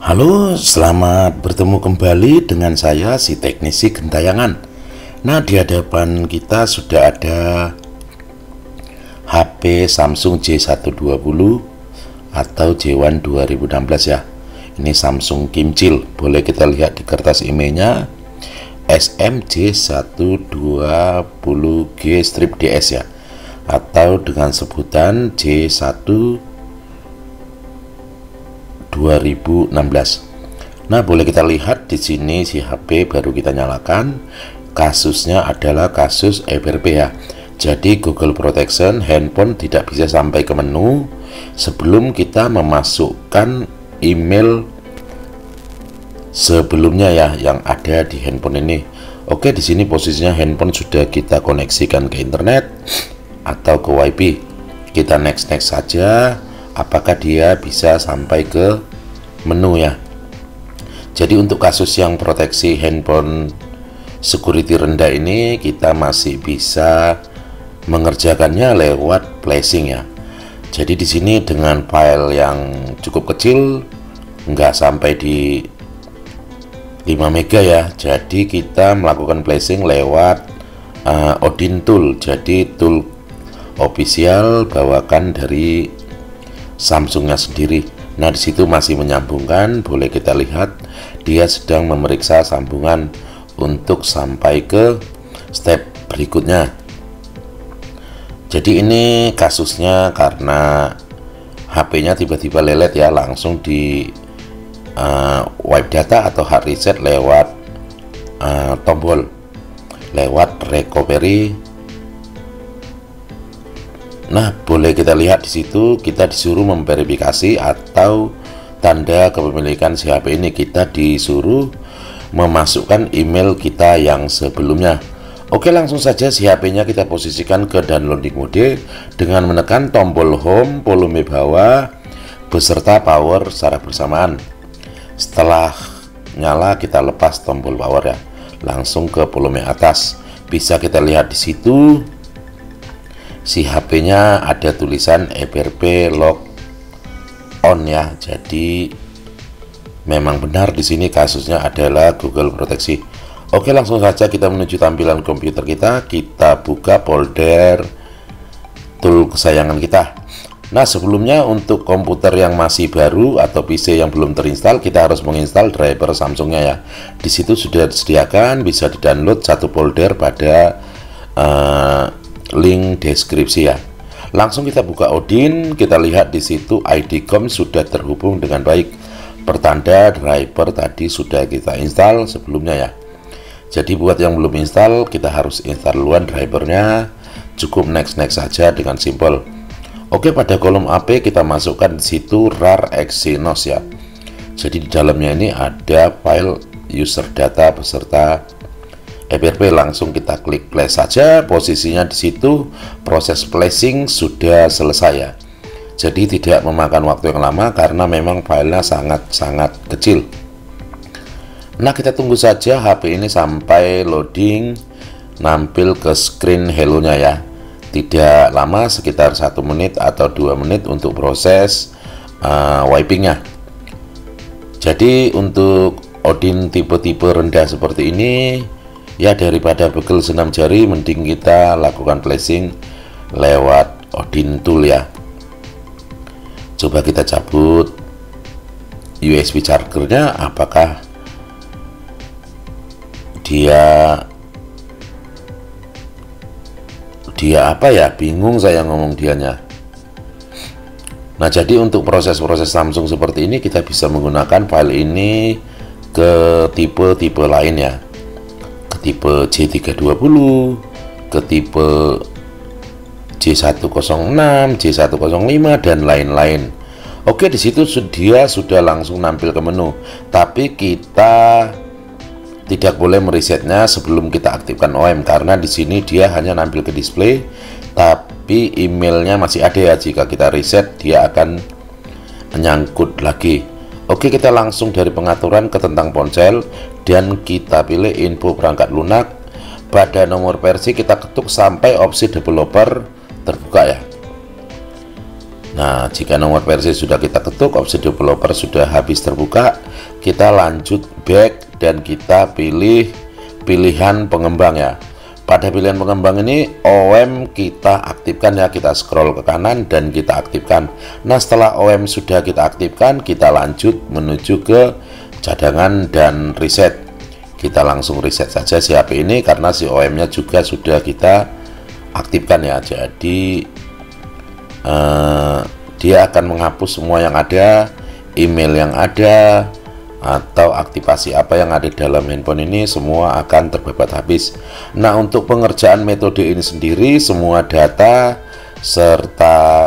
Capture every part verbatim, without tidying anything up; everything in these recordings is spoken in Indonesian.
Halo, selamat bertemu kembali dengan saya si teknisi gentayangan. Nah, di hadapan kita sudah ada H P Samsung J seratus dua puluh atau J satu dua ribu enam belas ya. Ini Samsung Kimcil. Boleh kita lihat di kertas emailnya S M J seratus dua puluh G strip D S ya, atau dengan sebutan J satu dua ribu enam belas. Nah, boleh kita lihat di sini si H P baru kita nyalakan. Kasusnya adalah kasus F R P ya. Jadi Google Protection handphone tidak bisa sampai ke menu sebelum kita memasukkan email sebelumnya ya yang ada di handphone ini. Oke, di sini posisinya handphone sudah kita koneksikan ke internet atau ke WiFi. Kita next next saja. Apakah dia bisa sampai ke menu ya. Jadi untuk kasus yang proteksi handphone security rendah ini, kita masih bisa mengerjakannya lewat flashing ya. Jadi di sini dengan file yang cukup kecil, nggak sampai di lima mega ya. Jadi kita melakukan flashing lewat uh, Odin Tool. Jadi tool official bawakan dari Samsungnya sendiri. Nah, di situ masih menyambungkan. Boleh kita lihat dia sedang memeriksa sambungan untuk sampai ke step berikutnya. Jadi ini kasusnya karena H P-nya tiba-tiba lelet ya, langsung di uh, wipe data atau hard reset lewat uh, tombol, lewat recovery. Nah, boleh kita lihat di situ kita disuruh memverifikasi atau tanda kepemilikan si H P ini. Kita disuruh memasukkan email kita yang sebelumnya. Oke, langsung saja si H P-nya kita posisikan ke downloading mode dengan menekan tombol home, volume bawah beserta power secara bersamaan. Setelah nyala kita lepas tombol power ya, langsung ke volume atas. Bisa kita lihat di situ si H P-nya ada tulisan F R P lock on ya. Jadi memang benar di sini kasusnya adalah Google proteksi. Oke, langsung saja kita menuju tampilan komputer kita. Kita buka folder tool kesayangan kita. Nah, sebelumnya untuk komputer yang masih baru atau P C yang belum terinstall, kita harus menginstal driver Samsungnya ya. Di situ sudah disediakan, bisa di-download satu folder pada uh, link deskripsi ya. Langsung kita buka Odin, kita lihat di situ I D com sudah terhubung dengan baik. Pertanda driver tadi sudah kita install sebelumnya ya. Jadi buat yang belum install, kita harus install duluan drivernya. Cukup next next saja dengan simple. Oke, pada kolom A P kita masukkan di situ rar exynos ya. Jadi di dalamnya ini ada file user data beserta F R P. Langsung kita klik play saja. Posisinya di situ proses flashing sudah selesai ya. Jadi tidak memakan waktu yang lama karena memang filenya sangat-sangat kecil. Nah, kita tunggu saja H P ini sampai loading, nampil ke screen hello-nya ya. Tidak lama, sekitar satu menit atau dua menit untuk proses uh, wiping-nya. Jadi untuk Odin tipe-tipe rendah seperti ini ya, daripada pegel senam jari, mending kita lakukan flashing lewat Odin Tool ya. Coba kita cabut U S B chargernya, apakah dia dia apa ya, bingung saya ngomong dianya. Nah, jadi untuk proses-proses Samsung seperti ini kita bisa menggunakan file ini ke tipe-tipe lain ya, tipe J tiga dua nol, ke tipe J seratus enam, J seratus lima dan lain-lain. Oke, di situ dia sudah langsung nampil ke menu. Tapi kita tidak boleh meresetnya sebelum kita aktifkan O M karena di sini dia hanya nampil ke display, tapi emailnya masih ada ya. Jika kita reset dia akan menyangkut lagi. Oke, kita langsung dari pengaturan ke tentang ponsel dan kita pilih info perangkat lunak. Pada nomor versi kita ketuk sampai opsi developer terbuka ya. Nah, jika nomor versi sudah kita ketuk, opsi developer sudah habis terbuka, kita lanjut back dan kita pilih pilihan pengembang ya. Pada pilihan pengembang ini O M kita aktifkan ya, kita scroll ke kanan dan kita aktifkan. Nah, setelah O M sudah kita aktifkan, kita lanjut menuju ke cadangan dan reset. Kita langsung reset saja si H P ini karena si O M-nya juga sudah kita aktifkan ya. Jadi eh, dia akan menghapus semua yang ada, email yang ada, atau aktivasi apa yang ada dalam handphone ini semua akan terbabat habis. Nah, untuk pengerjaan metode ini sendiri, semua data serta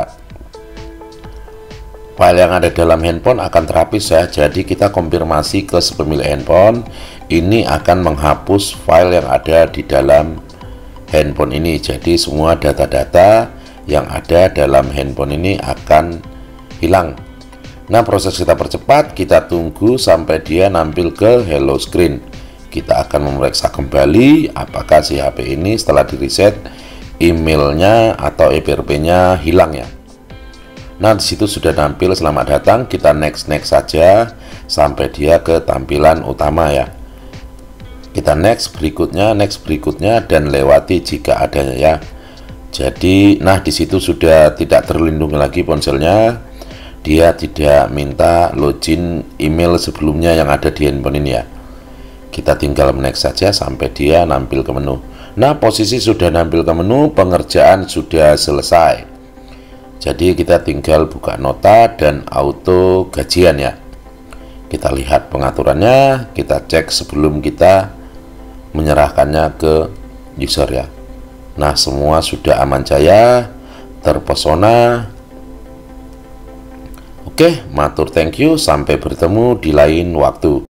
file yang ada dalam handphone akan terhapus ya. Jadi kita konfirmasi ke si pemilik handphone, ini akan menghapus file yang ada di dalam handphone ini. Jadi semua data-data yang ada dalam handphone ini akan hilang. Nah, proses kita percepat, kita tunggu sampai dia nampil ke hello screen. Kita akan memeriksa kembali apakah si H P ini setelah di reset emailnya atau E P R P-nya hilang ya. Nah, disitu sudah nampil selamat datang, kita next next saja sampai dia ke tampilan utama ya. Kita next berikutnya, next berikutnya dan lewati jika adanya ya. Jadi, nah disitu sudah tidak terlindungi lagi ponselnya. Dia tidak minta login email sebelumnya yang ada di handphone ini ya. Kita tinggal next saja sampai dia nampil ke menu. Nah, posisi sudah nampil ke menu, pengerjaan sudah selesai. Jadi kita tinggal buka nota dan auto gajian ya. Kita lihat pengaturannya, kita cek sebelum kita menyerahkannya ke user ya. Nah, semua sudah aman jaya, terpesona. Oke, matur thank you, sampai bertemu di lain waktu.